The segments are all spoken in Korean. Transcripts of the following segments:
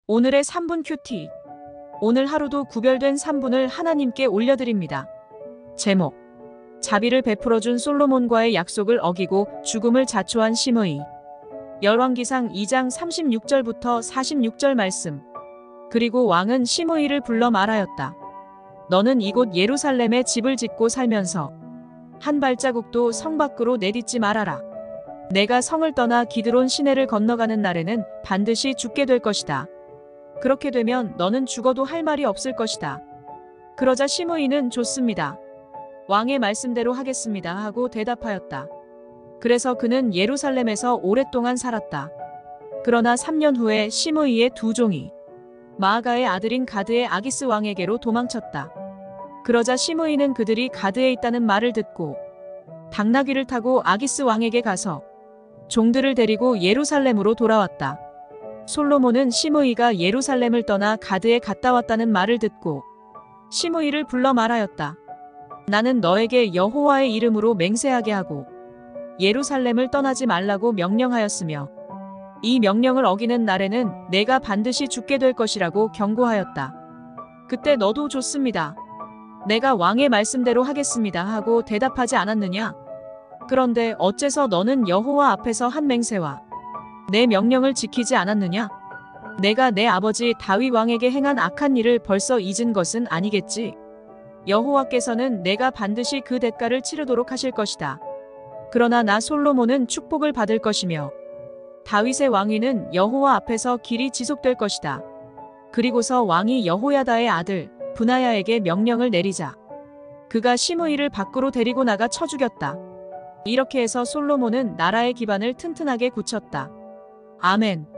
오늘의 3분 큐티. 오늘 하루도 구별된 3분을 하나님께 올려드립니다. 제목. 자비를 베풀어준 솔로몬과의 약속을 어기고 죽음을 자초한 시므이. 열왕기상 2장 36절부터 46절 말씀. 그리고 왕은 시므이를 불러 말하였다. 너는 이곳 예루살렘에 집을 짓고 살면서 한 발자국도 성 밖으로 내딛지 말아라. 내가 성을 떠나 기드론 시내를 건너가는 날에는 반드시 죽게 될 것이다. 그렇게 되면 너는 죽어도 할 말이 없을 것이다. 그러자 시므이는 좋습니다. 왕의 말씀대로 하겠습니다 하고 대답하였다. 그래서 그는 예루살렘에서 오랫동안 살았다. 그러나 3년 후에 시므이의 두 종이 마아가의 아들인 가드의 아기스 왕에게로 도망쳤다. 그러자 시므이는 그들이 가드에 있다는 말을 듣고 당나귀를 타고 아기스 왕에게 가서 종들을 데리고 예루살렘으로 돌아왔다. 솔로몬은 시므이가 예루살렘을 떠나 가드에 갔다 왔다는 말을 듣고 시므이를 불러 말하였다. 나는 너에게 여호와의 이름으로 맹세하게 하고 예루살렘을 떠나지 말라고 명령하였으며 이 명령을 어기는 날에는 내가 반드시 죽게 될 것이라고 경고하였다. 그때 너도 좋습니다. 내가 왕의 말씀대로 하겠습니다 하고 대답하지 않았느냐? 그런데 어째서 너는 여호와 앞에서 한 맹세와 내 명령을 지키지 않았느냐? 내가 내 아버지 다윗 왕에게 행한 악한 일을 벌써 잊은 것은 아니겠지? 여호와께서는 내가 반드시 그 대가를 치르도록 하실 것이다. 그러나 나 솔로몬은 축복을 받을 것이며 다윗의 왕위는 여호와 앞에서 길이 지속될 것이다. 그리고서 왕이 여호야다의 아들 브나야에게 명령을 내리자 그가 시므이를 밖으로 데리고 나가 쳐 죽였다. 이렇게 해서 솔로몬은 나라의 기반을 튼튼하게 굳혔다. 아멘.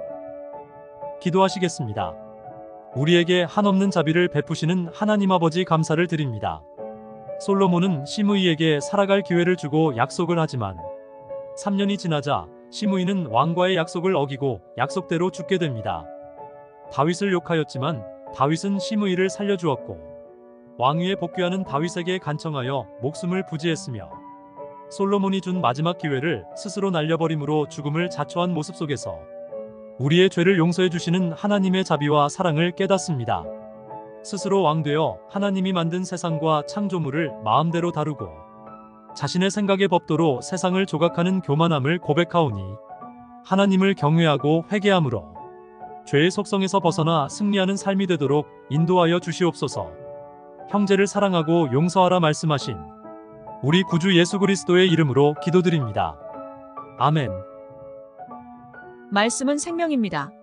기도하시겠습니다. 우리에게 한없는 자비를 베푸시는 하나님 아버지 감사를 드립니다. 솔로몬은 시므이에게 살아갈 기회를 주고 약속을 하지만 3년이 지나자 시므이는 왕과의 약속을 어기고 약속대로 죽게 됩니다. 다윗을 욕하였지만 다윗은 시므이를 살려주었고 왕위에 복귀하는 다윗에게 간청하여 목숨을 부지했으며 솔로몬이 준 마지막 기회를 스스로 날려버림으로 죽음을 자초한 모습 속에서 우리의 죄를 용서해 주시는 하나님의 자비와 사랑을 깨닫습니다. 스스로 왕되어 하나님이 만든 세상과 창조물을 마음대로 다루고 자신의 생각의 법도로 세상을 조각하는 교만함을 고백하오니 하나님을 경외하고 회개함으로 죄의 속성에서 벗어나 승리하는 삶이 되도록 인도하여 주시옵소서. 형제를 사랑하고 용서하라 말씀하신 우리 구주 예수 그리스도의 이름으로 기도드립니다. 아멘. 말씀은 생명입니다.